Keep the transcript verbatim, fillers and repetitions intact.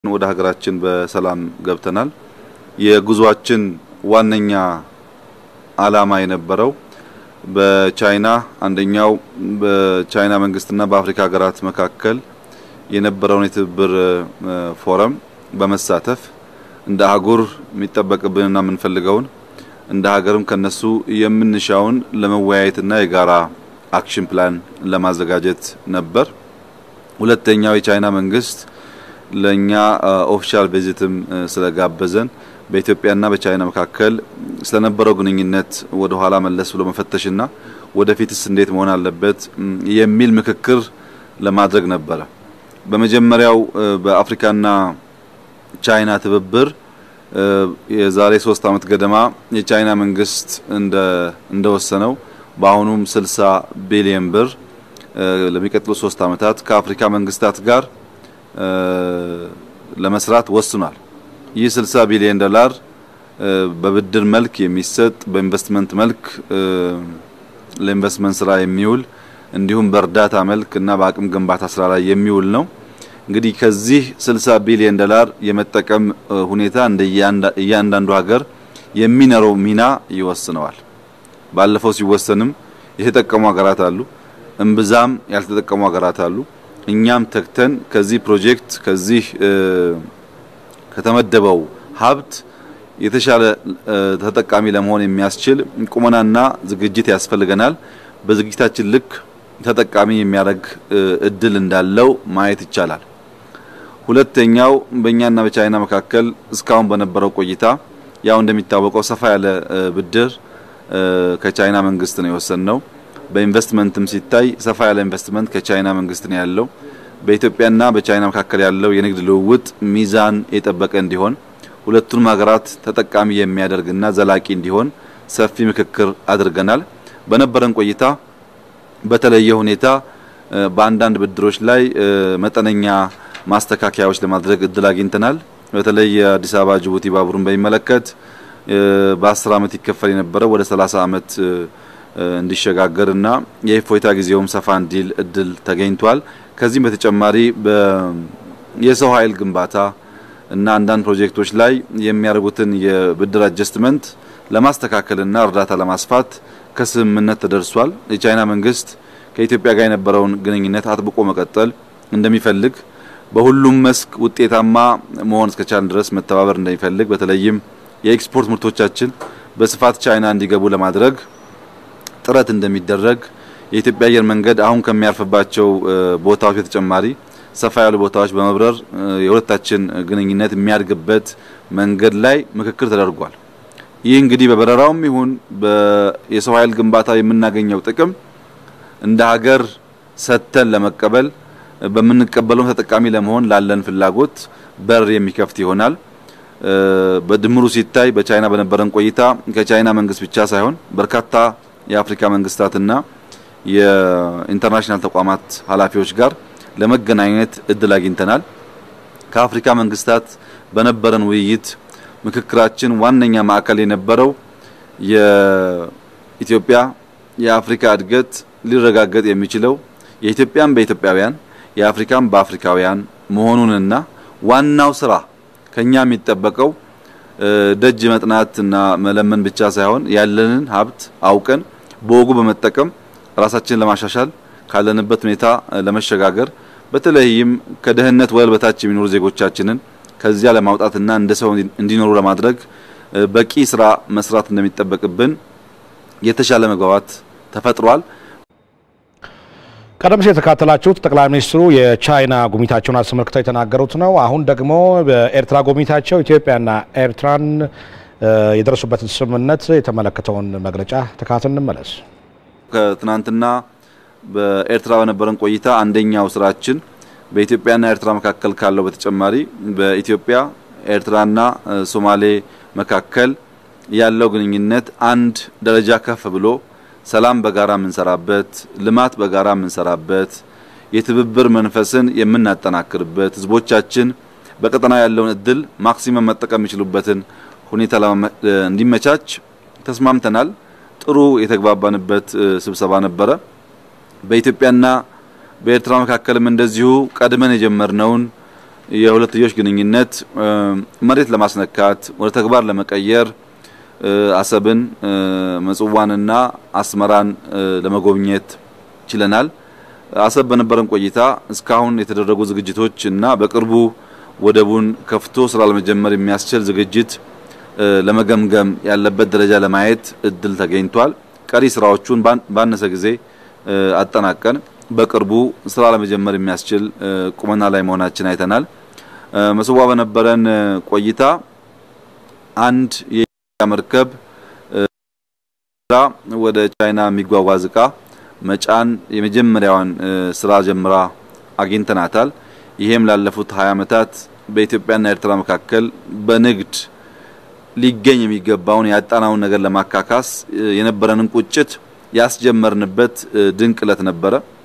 ወደ ሀገራችን በሰላም ገብተናል የጉዟችን ዋነኛ ዓላማ የነበረው በቻይና አንደኛው በቻይና መንግስትና በአፍሪካ ሀገራት መካከል የነበረውን የትብብር ፎረም በመሳተፍ እንደ አህጉር የሚጠበቅብንና የምንፈልገውን እንደ ሀገርም ከነሱ የምንሻውን ለመወያየትና የጋራ አክሽን ፕላን ለማዘጋጀት ነበር። ሁለተኛው የቻይና መንግስት ለኛ ኦፊሻል ቪዚትም ስለጋበዘን በኢትዮጵያና በቻይና መካከል ስለነበረው ግንኙነት ወደ ኋላ መለስ ብሎ መፈተሽና ወደፊትስ እንዴት መሆን አለበት የሚል ምክክር ለማድረግ ነበር። በመጀመሪያው በአፍሪካና ቻይና ትብብር የዛሬ ሶስት አመት ገደማ የቻይና መንግስት እንደ እንደወሰነው በአሁኑም ስልሳ ቢሊዮን ብር ለሚቀጥሉ ሶስት አመታት ከአፍሪካ መንግስታት ጋር ለመስራት ወስኗል። ይህ ስልሳ ቢሊዮን ዶላር በብድር መልክ የሚሰጥ በኢንቨስትመንት መልክ ለኢንቨስትመንት ስራ የሚውል እንዲሁም በእርዳታ መልክ እና በአቅም ግንባታ ስራ ላይ የሚውል ነው። እንግዲህ ከዚህ ስልሳ ቢሊዮን ዶላር የመጠቀም ሁኔታ እንደ እያንዳንዱ ሀገር የሚኖረው ሚና ይወስነዋል። ባለፈው ሲወሰንም የተጠቀሙ ሀገራት አሉ፣ እንብዛም ያልተጠቀሙ ሀገራት አሉ። እኛም ተክተን ከዚህ ፕሮጀክት ከዚህ ከተመደበው ሀብት የተሻለ ተጠቃሚ ለመሆን የሚያስችል ቁመናና ዝግጅት ያስፈልገናል። በዝግጅታችን ልክ ተጠቃሚ የሚያደርግ እድል እንዳለው ማየት ይቻላል። ሁለተኛው በእኛና በቻይና መካከል እስካሁን በነበረው ቆይታ ያው እንደሚታወቀው ሰፋ ያለ ብድር ከቻይና መንግስት ነው የወሰነው። በኢንቨስትመንትም ሲታይ ሰፋ ያለ ኢንቨስትመንት ከቻይና መንግስት ነው ያለው። በኢትዮጵያና በቻይና መካከል ያለው የንግድ ልውውጥ ሚዛን የጠበቀ እንዲሆን ሁለቱም ሀገራት ተጠቃሚ የሚያደርግና ዘላቂ እንዲሆን ሰፊ ምክክር አድርገናል። በነበረን ቆይታ በተለየ ሁኔታ በአንዳንድ ብድሮች ላይ መጠነኛ ማስተካከያዎች ለማድረግ እድል አግኝተናል። በተለይ የአዲስ አበባ ጅቡቲ ባቡሩን በሚመለከት በ10 አመት ይከፈል የነበረው ወደ ሰላሳ አመት እንዲሸጋገርና የኢፎይታ ጊዜውም ሰፋ እንዲል እድል ተገኝቷል። ከዚህም በተጨማሪ የሰው ኃይል ግንባታ እና አንዳንድ ፕሮጀክቶች ላይ የሚያደርጉትን የብድር አጀስትመንት ለማስተካከልና እርዳታ ለማስፋት ከስምምነት ተደርሷል። የቻይና መንግስት ከኢትዮጵያ ጋር የነበረውን ግንኙነት አጥብቆ መቀጠል እንደሚፈልግ በሁሉም መስክ ውጤታማ መሆን እስከቻለ ድረስ መተባበር እንደሚፈልግ በተለይም የኤክስፖርት ምርቶቻችን በስፋት ቻይና እንዲገቡ ለማድረግ ጥረት እንደሚደረግ የኢትዮጵያ አየር መንገድ አሁን ከሚያርፍባቸው ቦታዎች በተጨማሪ ሰፋ ያሉ ቦታዎች በመብረር የሁለታችን ግንኙነት የሚያድግበት መንገድ ላይ ምክክር ተደርጓል። ይህ እንግዲህ በበረራውም ይሁን በየሰው ኃይል ግንባታ የምናገኘው ጥቅም እንደ ሀገር ሰተን ለመቀበል በመንቀበለው ተጠቃሚ ለመሆን ላለን ፍላጎት በር የሚከፍት ይሆናል። በድምሩ ሲታይ በቻይና በነበረን ቆይታ ከቻይና መንግስት ብቻ ሳይሆን በርካታ የአፍሪካ መንግስታትና የኢንተርናሽናል ተቋማት ኃላፊዎች ጋር ለመገናኘት እድል አግኝተናል። ከአፍሪካ መንግስታት በነበረን ውይይት ምክክራችን ዋነኛ ማዕከል የነበረው የኢትዮጵያ የአፍሪካ እድገት ሊረጋገጥ የሚችለው የኢትዮጵያን በኢትዮጵያውያን የአፍሪካን በአፍሪካውያን መሆኑንና ዋናው ስራ ከኛ የሚጠበቀው ደጅ መጥናትና መለመን ብቻ ሳይሆን ያለንን ሀብት አውቀን በወጉ በመጠቀም ራሳችንን ለማሻሻል ካለንበት ሁኔታ ለመሸጋገር በተለይም ከደህንነት ወለል በታች የሚኖሩ ዜጎቻችንን ከዚያ ለማውጣትና እንደ ሰው እንዲኖሩ ለማድረግ በቂ ስራ መስራት እንደሚጠበቅብን የተሻለ መግባባት ተፈጥሯል። ቀደም ሲል ተካተላችሁት ጠቅላይ ሚኒስትሩ የቻይና ጉብኝታቸውን አስመልክተው የተናገሩት ነው። አሁን ደግሞ በኤርትራ ጉብኝታቸው ኢትዮጵያና ኤርትራን የደረሱበትን ስምምነት የተመለከተውን መግለጫ ተካተን እንመለስ። ከትናንትና በኤርትራ በነበረን ቆይታ አንደኛው ስራችን በኢትዮጵያና ኤርትራ መካከል ካለው በተጨማሪ በኢትዮጵያ ኤርትራና ሶማሌ መካከል ያለው ግንኙነት አንድ ደረጃ ከፍ ብሎ ሰላም በጋራ ምንሰራበት ልማት በጋራ ምንሰራበት የትብብር መንፈስን የምናጠናክርበት ህዝቦቻችን በቀጠና ያለውን እድል ማክሲመም መጠቀም የሚችሉበትን ሁኔታ እንዲመቻች ተስማምተናል። ጥሩ የተግባባንበት ስብሰባ ነበረ። በኢትዮጵያና በኤርትራ መካከልም እንደዚሁ ቀድመን የጀመርነውን የሁለትዮሽ ግንኙነት መሬት ለማስነካት ወደ ተግባር ለመቀየር አሰብን መጽዋንና አስመራን ለመጎብኘት ችለናል። አሰብ በነበረን ቆይታ እስካሁን የተደረጉ ዝግጅቶች እና በቅርቡ ወደቡን ከፍቶ ስራ ለመጀመር የሚያስችል ዝግጅት ለመገምገም ያለበት ደረጃ ለማየት እድል ተገኝቷል። ቀሪ ስራዎቹን ባነሰ ጊዜ አጠናቀን በቅርቡ ስራ ለመጀመር የሚያስችል ቁመና ላይ መሆናችን አይተናል። መስዋ በነበረን ቆይታ አንድ የመርከብ ወደ ቻይና የሚጓጓዝ ዕቃ መጫን የመጀመሪያዋን ስራ ጀምራ አግኝተናታል። ይሄም ላለፉት ሃያ ዓመታት በኢትዮጵያና ኤርትራ መካከል በንግድ ሊገኝ የሚገባውን ያጣናውን ነገር ለማካካስ የነበረንን ቁጭት ያስጀመርንበት ድንቅ ዕለት ነበረ።